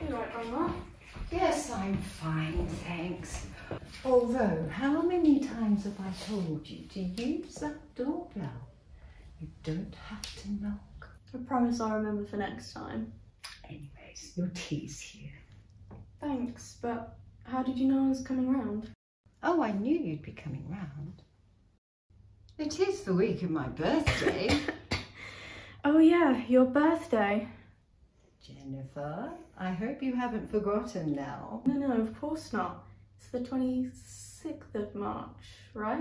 You right, Grandma? Yes, I'm fine, thanks. Although, how many times have I told you to use that doorbell? You don't have to knock. I promise I'll remember for next time. Anyways, your tea's here. Thanks, but how did you know I was coming round? Oh, I knew you'd be coming round. It is the week of my birthday. Oh yeah, your birthday. Jennifer, I hope you haven't forgotten now. No, of course not. It's the 26th of March, right?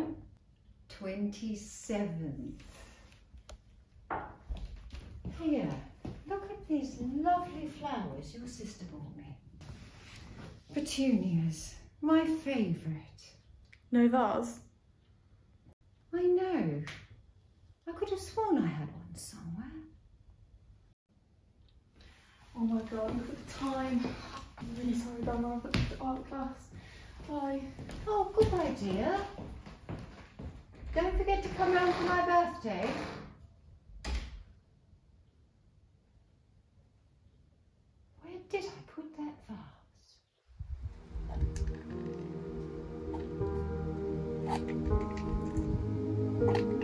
27th. Here, look at these lovely flowers your sister bought me. Petunias, my favourite. No vase? I know. I could have sworn I had one somewhere. Oh my god, look at the time. I'm really sorry, Grandma, I've got to art class. Bye. Oh, good idea. Don't forget to come round for my birthday. Where did I put that vase?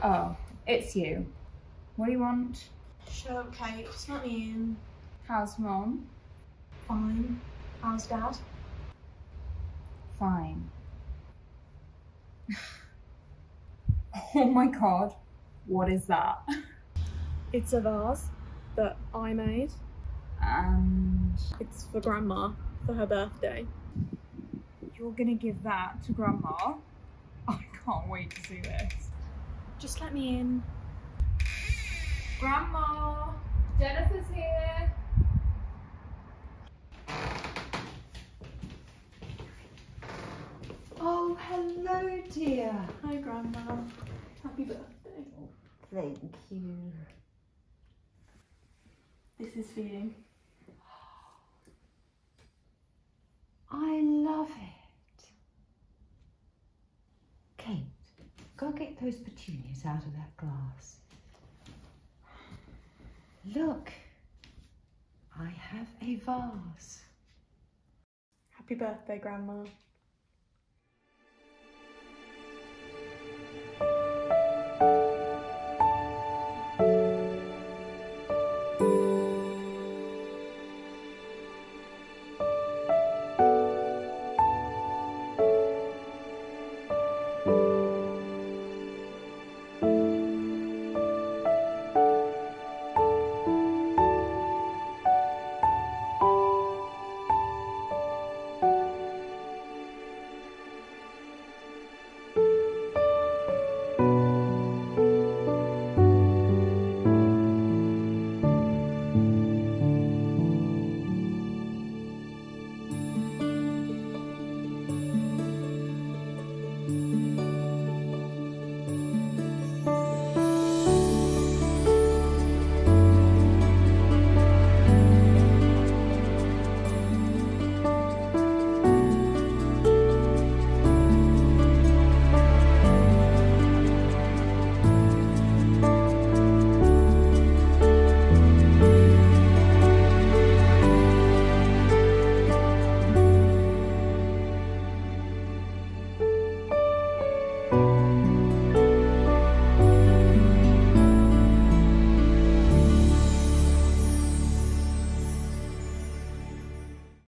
Oh, it's you. What do you want? Shut up, Kate. Just let me in. How's Mom? Fine. How's Dad? Fine. Oh my god, what is that? It's a vase that I made. And It's for Grandma for her birthday. you're gonna give that to Grandma? I can't wait to see this. Just let me in. Grandma, Jennifer's here. Oh, hello, dear. Hi, Grandma. Happy birthday. Thank you. This is for you. I love it. Kate, go get those petunias out of that glass. Look, I have a vase. Happy birthday, Grandma.